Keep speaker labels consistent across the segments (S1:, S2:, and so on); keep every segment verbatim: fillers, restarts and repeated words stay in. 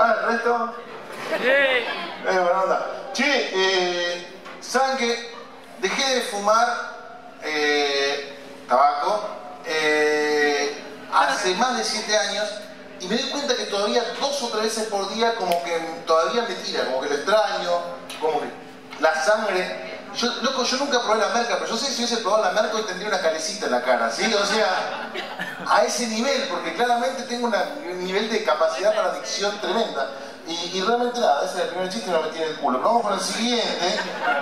S1: Ah, ¿el resto?
S2: Sí.
S1: Eh, buena onda. Che, eh, ¿saben qué? Dejé de fumar eh, tabaco eh, hace más de siete años y me doy cuenta que todavía dos o tres veces por día como que todavía me tira, como que lo extraño, como que la sangre... Yo, loco, yo nunca probé la merca, pero yo sé que si hubiese probado la merca hoy tendría una calecita en la cara, ¿sí? O sea, a ese nivel, porque claramente tengo una, un nivel de capacidad para adicción tremenda. Y, y realmente nada, ese es el primer chiste y me metí en el culo. Pero vamos con el siguiente.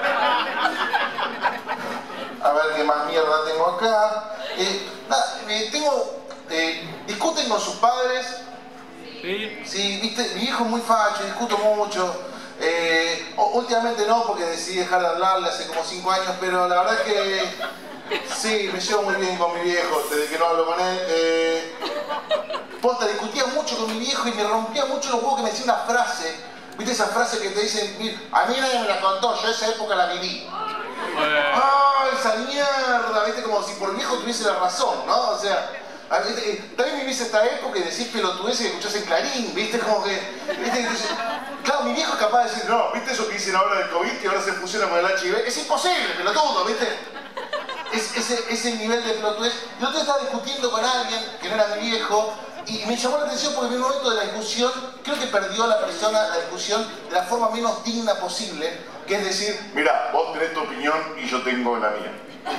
S1: A ver qué más mierda tengo acá. Eh, nada, eh, tengo... Eh, discuten con sus padres.
S2: Sí.
S1: Sí, viste, mi hijo es muy facho, discuto mucho. Eh, últimamente no, porque decidí dejar de hablarle hace como cinco años, pero la verdad es que sí, me llevo muy bien con mi viejo desde que no hablo con él. Eh, posta, discutía mucho con mi viejo y me rompía mucho los huevos que me decía una frase. ¿Viste esa frase que te dicen? A mí nadie me la contó, yo esa época la viví. ¡Ah, esa mierda! ¿Viste? Como si por viejo tuviese la razón, ¿no? O sea... También vivís esta época y decís pelotudeces que escuchás en Clarín, ¿viste? Como que... ¿viste? Claro, mi viejo es capaz de decir, no, ¿viste eso que dicen ahora del COVID, que ahora se fusiona con el H I V? Es imposible, pelotudo, ¿viste? Es, ese, ese nivel de pelotudez. Yo otro estaba discutiendo con alguien, que no era mi viejo, y me llamó la atención porque en un momento de la discusión, creo que perdió la persona la discusión de la forma menos digna posible, que es decir, mira, vos tenés tu opinión y yo tengo la mía.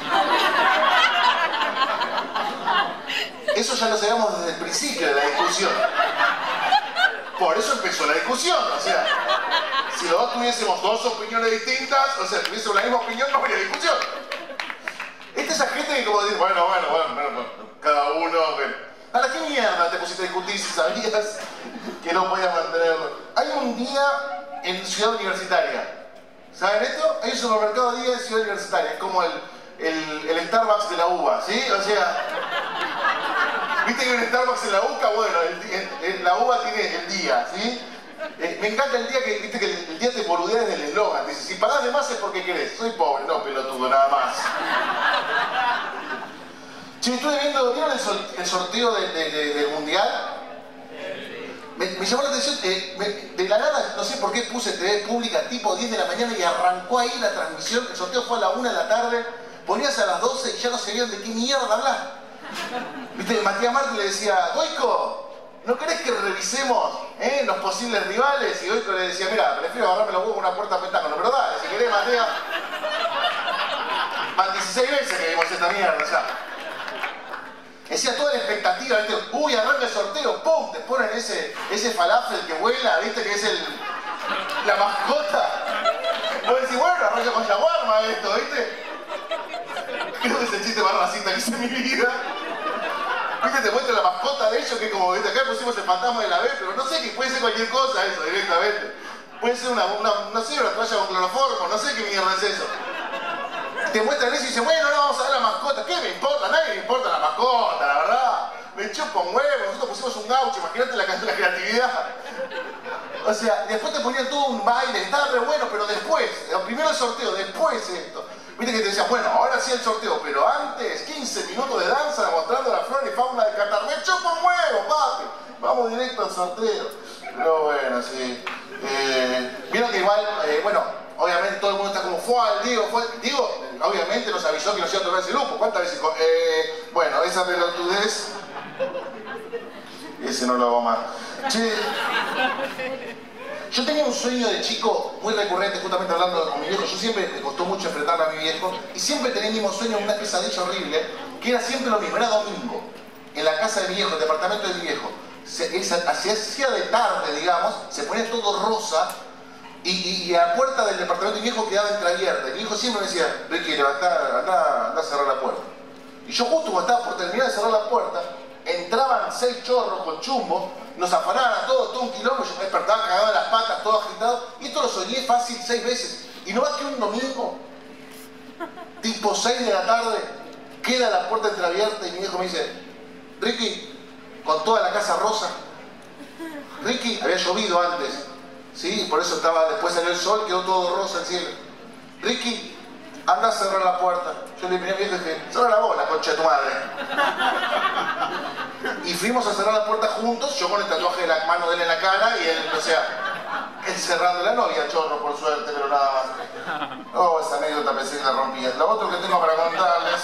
S1: Eso ya lo sabíamos desde el principio de la discusión. Por eso empezó la discusión, o sea, si los dos tuviésemos dos opiniones distintas, o sea, tuviésemos la misma opinión, no habría discusión. Esta es esa gente que como dice, bueno, bueno, bueno, bueno, bueno cada uno... Bueno. ¿Para qué mierda te pusiste a discutir si sabías que no podías mantenerlo? Hay un día en Ciudad Universitaria. ¿Saben esto? Hay un supermercado día en Ciudad Universitaria. Es como el, el, el Starbucks de la uva, ¿sí? O sea... ¿Viste que hay un Starbucks en la U C A? Bueno, el, el, el, la uva tiene el día, ¿sí? Eh, me encanta el día que, viste que el, el día te boludea desde el eslogan. Dice, si pagás de más es porque querés. Soy pobre, no pelotudo, nada más. Che, estuve viendo, ¿vieron el, sol, el sorteo de, de, de, del Mundial? Me, me llamó la atención, eh, me, de la nada, no sé por qué puse T V pública tipo diez de la mañana y arrancó ahí la transmisión. El sorteo fue a la una de la tarde, ponías a las doce y ya no sabían de qué mierda hablar. Viste, Matías Martín le decía, Goico, ¿no querés que revisemos eh, los posibles rivales? Y Goico le decía, mira, prefiero agarrarme los huevos con una puerta a pentágono, pero dale, si querés, Matías. Van dieciséis veces que vimos esta mierda ya. Decía toda la expectativa, ¿viste? Uy, arranca el sorteo, ¡pum! Te ponen ese, ese falafel que vuela, ¿viste? Que es el, la mascota. Vos decís, bueno, arranca con shawarma esto, ¿viste? Creo que es el chiste más racista que hice en mi vida. ¿Viste? Te muestra la mascota de ellos, que como, ¿viste? Acá pusimos el fantasma de la B, pero no sé, que puede ser cualquier cosa eso, directamente. Puede ser una, una no sé, una toalla con cloroformo, no sé qué mierda es eso. Te muestran eso y dicen, bueno, no vamos a ver la mascota. ¿Qué me importa? A nadie le importa la mascota, la verdad. Me chupa un huevo, nosotros pusimos un gaucho, imagínate la, la creatividad. O sea, después te ponían todo un baile, estaba re bueno, pero después, primero el sorteo, después esto. Viste que te decían, bueno, ahora sí el sorteo, pero antes, quince minutos de danza mostrando la flora y fauna de Qatar. Me chupa un huevo, papi. Vamos directo al sorteo. Pero bueno, sí. Eh, Vieron que igual, eh, bueno, obviamente todo el mundo está como, fue al Diego, fue Diego, obviamente nos avisó que nos iba a tocar ese grupo. ¿Cuántas veces? Eh, bueno, esa pelotudez, ese no lo hago más. Che, yo tenía un sueño de chico muy recurrente, justamente hablando con mi viejo. Yo siempre me costó mucho enfrentarme a mi viejo y siempre tenía el mismo sueño, una pesadilla horrible, que era siempre lo mismo, era domingo, en la casa de mi viejo, el departamento de mi viejo. Se, se hacía de tarde, digamos, se ponía todo rosa y, y, y a la puerta del departamento de mi viejo quedaba entreabierta. Y mi viejo siempre me decía, Ricky, levantá, anda, anda a cerrar la puerta. Y yo justo cuando estaba por terminar de cerrar la puerta, entraban seis chorros con chumbo, nos afanaban a todos, todo un kilómetro, yo me despertaba cagado en las patas, todo agitado, y esto lo soñé fácil seis veces. Y no más que un domingo, tipo seis de la tarde, queda la puerta entreabierta y mi viejo me dice, Ricky, con toda la casa rosa. Ricky, había llovido antes, ¿sí? Por eso estaba, después salió el sol, quedó todo rosa el cielo. Ricky, anda a cerrar la puerta. Yo le miré a mi viejo y dije, cerra la bola, concha de tu madre. Y fuimos a cerrar la puerta juntos, yo con el tatuaje de la mano de él en la cara y él, o sea, él cerrando la novia, chorro, por suerte, pero nada más. Oh, esa anécdota pensé que la rompía. Lo otro que tengo para contarles...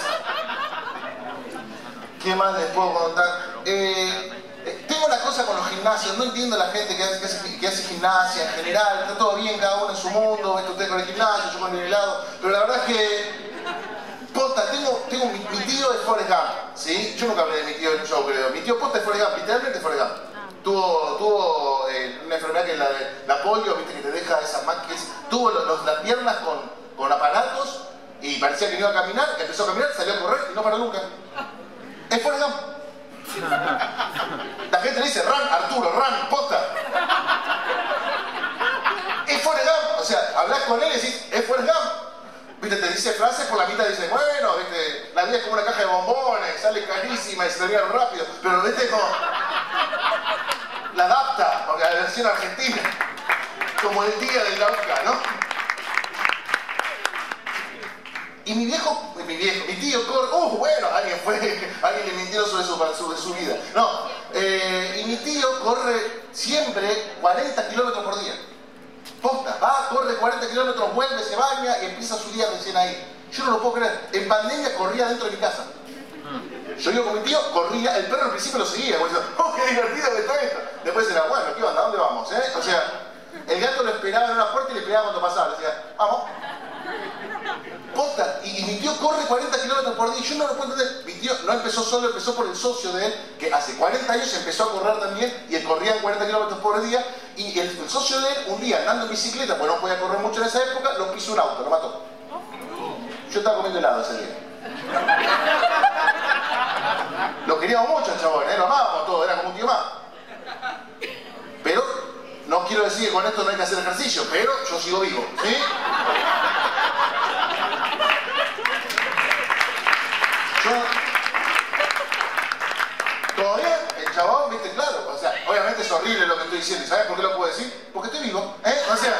S1: ¿Qué más les puedo contar? Eh, eh, tengo una cosa con los gimnasios, no entiendo a la gente que hace, que, hace, que hace gimnasia en general, está todo bien, cada uno en su mundo, ven ustedes con el gimnasio, yo con el helado, pero la verdad es que... Posta, tengo, tengo mi, mi tío es Forrest Gump, ¿sí? Yo nunca hablé de mi tío en un show, creo. Mi tío Posta es Forrest Gump, literalmente Forrest Gump. Tuvo, tuvo eh, una enfermedad que es la, la polio, viste, que te deja esas máquinas. Tuvo los, los, las piernas con, con aparatos y parecía que no iba a caminar, empezó a caminar, salió a correr y no paró nunca. Es Forrest Gump. La gente le dice, run, Arturo, run, Posta. Es Forrest Gump, o sea, hablas con él y decís, es Forrest Gump. Viste, te dice frases, por la mitad dice, bueno, viste, la vida es como una caja de bombones, sale carísima y se termina rápido, pero viste como... La adapta, porque la versión argentina, como el día del Lauca, ¿no? Y mi viejo, mi viejo, mi tío corre, uh, bueno, alguien fue, alguien le mintió sobre su, sobre su vida. No, eh, y mi tío corre siempre cuarenta kilómetros por día. Posta, va, corre cuarenta kilómetros, vuelve, se baña y empieza su día recién ahí. Yo no lo puedo creer. En pandemia corría dentro de mi casa. Yo iba con mi tío, corría, el perro al principio lo seguía, como diciendo, oh, qué divertido que está esto. Después era, bueno, ¿qué onda? ¿A dónde vamos? Eh? O sea, el gato lo esperaba en una puerta y le pegaba cuando pasaba. Le decía, vamos. Posta, y, y mi tío corre cuarenta kilómetros por día. Yo no lo puedo entender. Mi tío no empezó solo, empezó por el socio de él, que hace cuarenta años empezó a correr también, y él corría en cuarenta kilómetros por día. Y el, el socio de él, un día andando en bicicleta, pues no podía correr mucho en esa época, lo pisó un auto, lo mató. Yo estaba comiendo helado ese día. Lo queríamos mucho el chabón, ¿eh? Lo amábamos todo, era como un tío más. Pero, no quiero decir que con esto no hay que hacer ejercicio, pero yo sigo vivo, ¿sí? Yo... ¿Todo bien? El chabón, viste, claro, o sea, obviamente es horrible lo que estoy diciendo, ¿y sabes por qué lo puedo decir? Porque estoy vivo, ¿eh? O sea...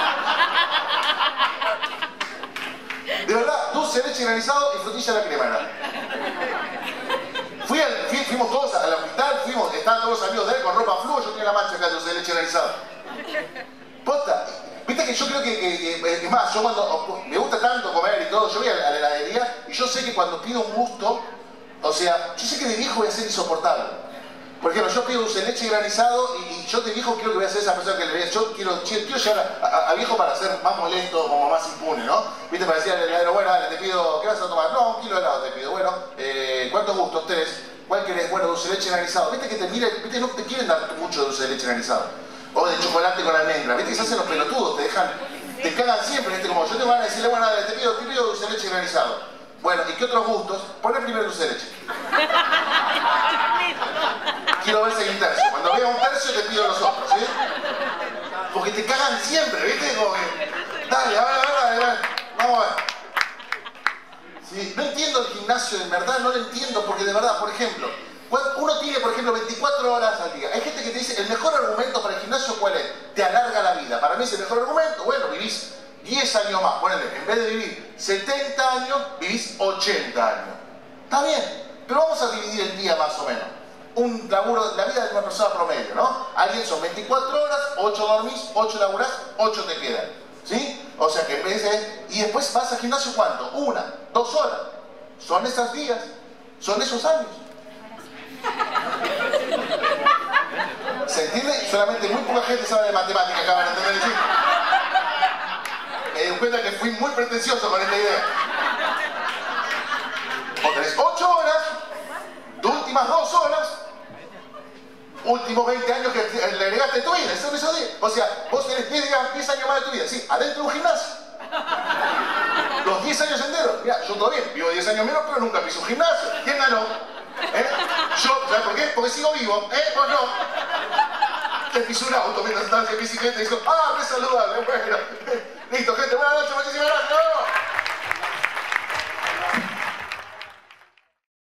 S1: De verdad, dulce de leche granizado y frutilla a la crema, ¿verdad? Fui al, fui, fuimos todos al hospital, fuimos, estaban todos los amigos de él con ropa fluo, yo tenía la mancha acá de dulce de leche granizado. Posta, viste que yo creo que, que, que, es más, yo cuando, me gusta tanto comer y todo, yo voy a la, a la heladería y yo sé que cuando pido un gusto, o sea, yo sé que de viejo voy a ser insoportable. Por ejemplo, yo pido dulce de leche granizado y, y yo de viejo creo que voy a ser esa persona que le voy a... Yo quiero, quiero llegar a, a, a viejo para ser más molesto, como más impune, ¿no? Viste, para decir al heladero, bueno, dale, te pido, ¿qué vas a tomar? No, un kilo de helado te pido. Bueno, eh, ¿cuántos gustos? Tres. ¿Cuál querés? Bueno, dulce de leche granizado. Viste que te miren, viste, no te quieren dar mucho dulce de leche granizado. O de chocolate con almendra. Viste que se hacen los pelotudos, te dejan, te cagan siempre, viste, como yo tengo ganas de decirle, bueno, dale, te pido, te pido dulce de leche granizado. Bueno, ¿y qué otros gustos? Poné primero dulce de leche. Quiero ver si hay un tercio. Cuando vea un tercio te pido los otros, ¿sí? Porque te cagan siempre, ¿viste? Como que, dale, a ver, a ver, a ver, vamos a ver. ¿Sí? No entiendo el gimnasio, en verdad no lo entiendo, porque de verdad, por ejemplo, uno tiene, por ejemplo, veinticuatro horas al día. Hay gente que te dice, el mejor argumento para el gimnasio, ¿cuál es? Te alarga la vida. Para mí es el mejor argumento. Bueno, vivís diez años más, ponele, en vez de vivir setenta años, vivís ochenta años. Está bien, pero vamos a dividir el día más o menos. Un laburo, la vida de una persona promedio, ¿no? Alguien son veinticuatro horas, ocho dormís, ocho laburás, ocho te quedan. ¿Sí? O sea que en vez de... Y después vas al gimnasio, ¿cuánto? Una, dos horas. Son esos días, son esos años. ¿Se entiende? Solamente muy poca gente sabe de matemática, acaban de entender el chiste. Me di cuenta que fui muy pretencioso con esta idea. O tenés ocho horas, tus últimas dos horas, últimos veinte años que le agregaste a tu vida, eso es eso. O sea, vos tenés diez, diez años más de tu vida, sí, adentro de un gimnasio. Los diez años enteros. Mira, yo todavía vivo diez años menos, pero nunca piso un gimnasio. ¿Quién ganó? ¿Eh? Yo, ¿sabes por qué? Porque sigo vivo, ¿eh? ¿O no? Te piso un auto mientras estabas en bicicleta y dijo, ah, qué saludable, bueno. Listo, gente, buenas noches, muchísimas gracias.